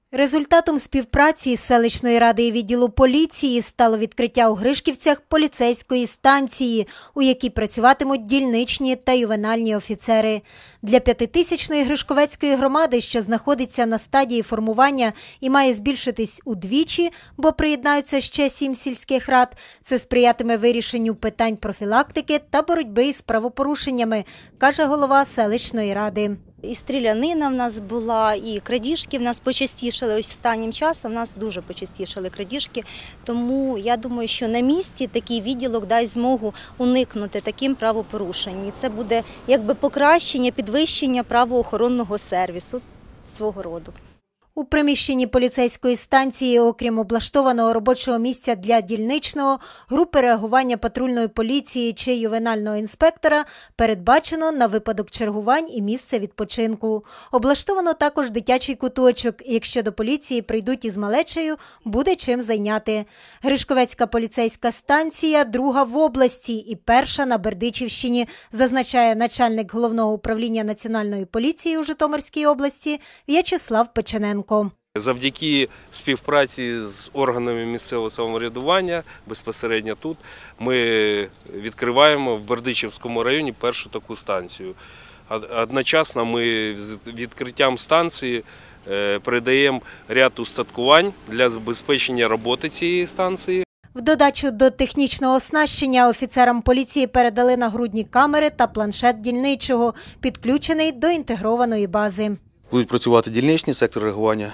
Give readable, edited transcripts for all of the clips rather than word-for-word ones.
Результатом співпраці з селищної ради і відділу поліції стало відкриття у Гришківцях поліцейської станції, у якій працюватимуть дільничні та ювенальні офіцери. Для 5000-ної Гришковецької громади, що знаходиться на стадії формування і має збільшитись удвічі, бо приєднаються ще 7 сільських рад, це сприятиме вирішенню питань профілактики та боротьби із правопорушеннями, каже голова селищної ради. І стрілянина в нас була, і крадіжки в нас почастішали. Ось останнім часом в нас дуже почастішали крадіжки. Тому я думаю, що на місці такий відділок дасть змогу уникнути таким правопорушень. І це буде якби покращення, підвищення правоохоронного сервісу свого роду. У приміщенні поліцейської станції, окрім облаштованого робочого місця для дільничного, групи реагування патрульної поліції чи ювенального інспектора, передбачено на випадок чергувань і місце відпочинку. Облаштовано також дитячий куточок, і якщо до поліції прийдуть із малечею, буде чим зайняти. Гришковецька поліцейська станція – друга в області і перша на Бердичівщині, зазначає начальник Головного управління Національної поліції у Житомирській області В'ячеслав Печененко. Завдяки співпраці з органами місцевого самоврядування, безпосередньо тут, ми відкриваємо в Бердичівському районі першу таку станцію. Одночасно ми з відкриттям станції передаємо ряд устаткувань для забезпечення роботи цієї станції. В додачу до технічного оснащення офіцерам поліції передали нагрудні камери та планшет дільничого, підключений до інтегрованої бази. Будуть працювати дільничні, сектор реагування,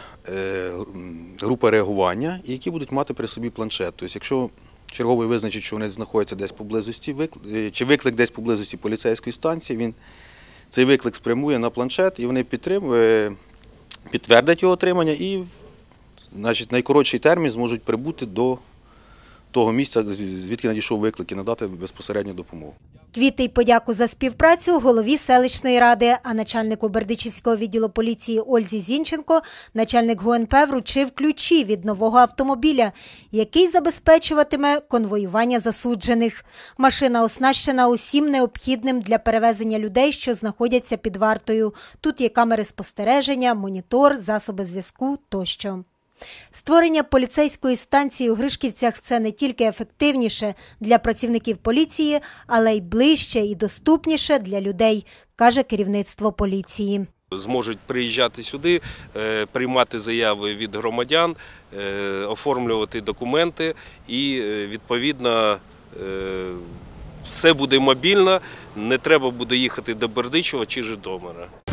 група реагування, які будуть мати при собі планшет. Тобто, якщо черговий визначить, що вони знаходяться десь поблизості, чи виклик десь поблизості поліцейської станції, він цей виклик спрямує на планшет і вони підтвердять його отримання і в найкоротший термін зможуть прибути до того місця, звідки надійшов виклик, і надати безпосередню допомогу. Квіти й подяку за співпрацю голові селищної ради, а начальнику Бердичівського відділу поліції Ользі Зінченко начальник ГУНП вручив ключі від нового автомобіля, який забезпечуватиме конвоювання засуджених. Машина оснащена усім необхідним для перевезення людей, що знаходяться під вартою. Тут є камери спостереження, монітор, засоби зв'язку тощо. Створення поліцейської станції у Гришківцях – це не тільки ефективніше для працівників поліції, але й ближче і доступніше для людей, каже керівництво поліції. Зможуть приїжджати сюди, приймати заяви від громадян, оформлювати документи і, відповідно, все буде мобільно, не треба буде їхати до Бердичева чи Житомира.